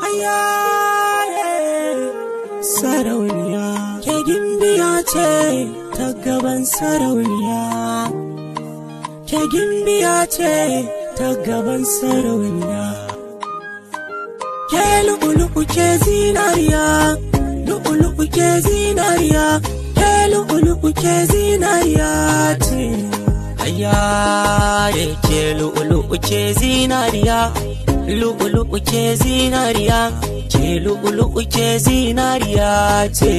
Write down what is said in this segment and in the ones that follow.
Sarauniya ke gimbiya ce ta gaban sarauniya, ke gimbiya ce ta gaban sarauniya. Ke lu'ulu'u ke zinariya, lu'ulu'u ke zinariya, ke lu'ulu'u ke zinariya ce. Ayya ke lu'ulu'u ke zinariya, lu'ulu'u ke zinariya, ke lu'ulu'u ke zinariya ce.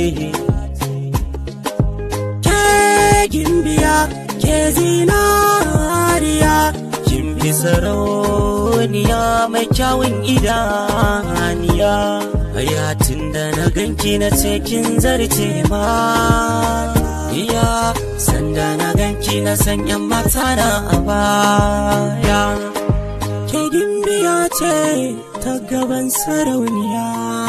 Ke gimbiya ke zinariya, kin fi sarauniya mai kyawun idaniya. Aya tunda na ganki na ce kin zarce ma, iya sanda na ganki na san yan mata na a baya. Ke gimbiya ce ta gaban sarauniya,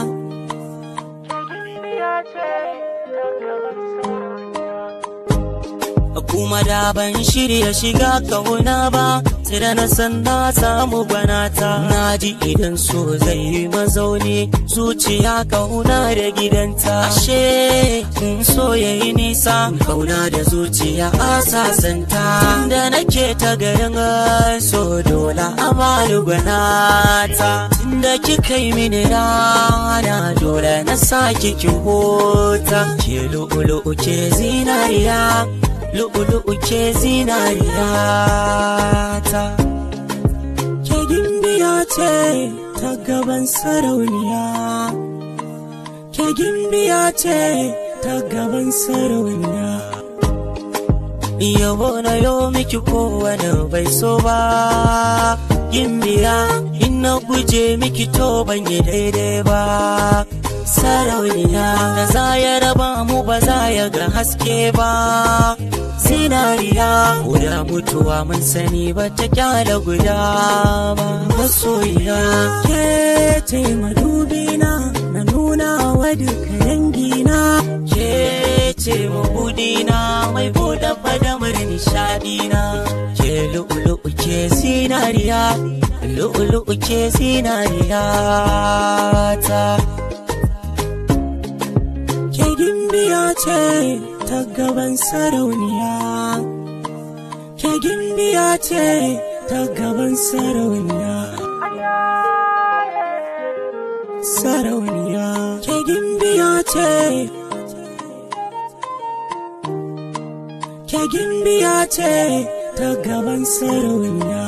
kuma da ban shirya shiga kauna ba, sai da na san na samu gwanata. Na ji idan so zai yi mazauni, zuciya kauna da gidanta. Ashe in so yayi nisa, kauna da zuciya a sasanta. Tunda nake ta garin so dole a bani gwanata. Tunda kika yi mini rana dole na sake ki hota. Ke lu'ulu'u ke zinariya, lu'ulu'u ke zinariya ta. Ke gimbiya ce ta gaban sarauniya, ke gimbiya ce ta gaban sarauniya. Yabo na yo miki kowane bai so ba, gimbiya in na guje miki to ban yi daidai ba. Sarauniya da za ya raba mu ba za ya ga haske ba. Zinariya guda mutuwa mun sani ba ta kyala guda ba. Masoyiya ke ce madubina na nuna wa duka dangina, ke ce mabudina mai buɗe fadamar nishadina. Ke lu'ulu'u ke zinariya, lu'ulu'u ke zinariya ta. Ke gimbiya ce ta gaban sarauniya, ke gimbiya ce ta gaban sarauniya. Sarauniya ke gimbiya ce, ke gimbiya ce ta gaban sarauniya.